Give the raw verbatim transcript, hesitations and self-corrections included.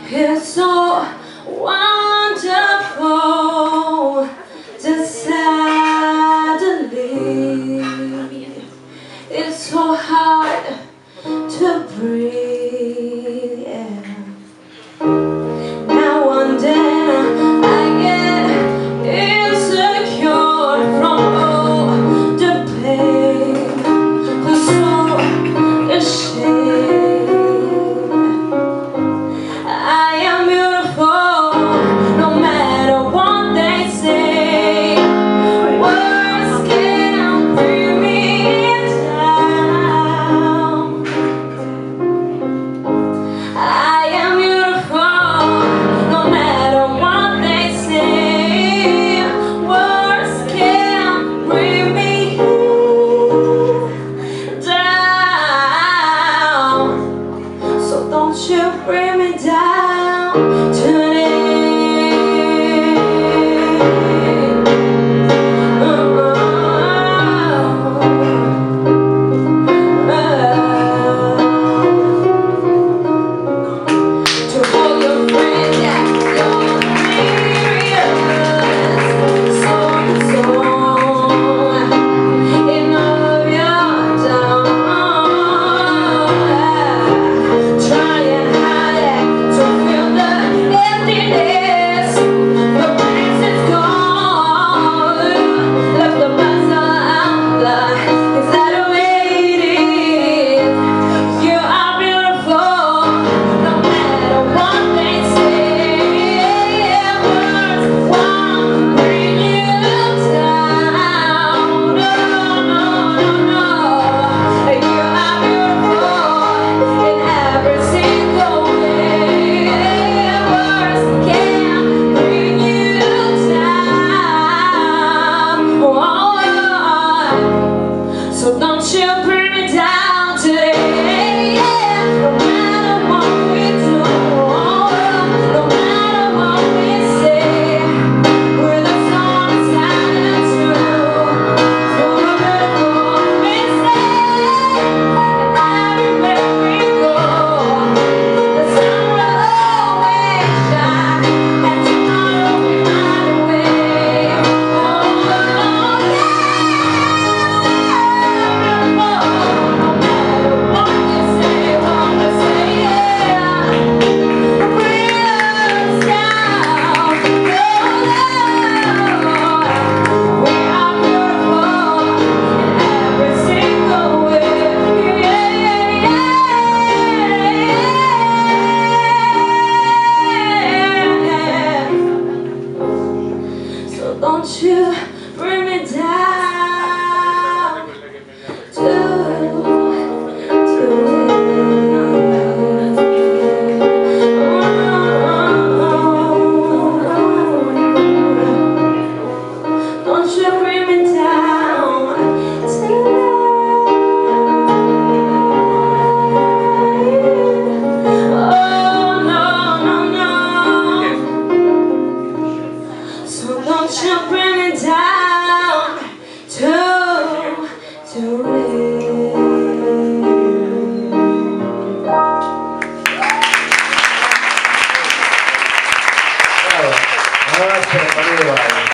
It's so wonderful to suddenly. It's so hard to breathe. Yeah. Now and then I get insecure from all the pain. I'm so ashamed. I am beautiful, no matter what they say. Words can't bring me down. I am beautiful, no matter what they say. Words can't bring me down. So don't you bring me down today. Oh, oh, oh. To all your friends that you're delirious, so and so, in all of your down. Trying hard to fill the emptiness, but once it's gone, left the puzzle outline. Is that the way it is? You are beautiful, no matter what they say. Words won't bring you down. No, no, no, no. You are beautiful in every single way. Words can't bring you down. Oh, so don't you bring me down today. No matter what we do, no matter what we say, we're the song silent true. You're a beautiful mistake. And everywhere we go, the sun will always shine, and tomorrow we find a way. Oh, yeah. Don't you bring me down to, to Don't you bring me down Oh, no, no, no. So don't you bring me down to, to Bravo. Allora, aspetta,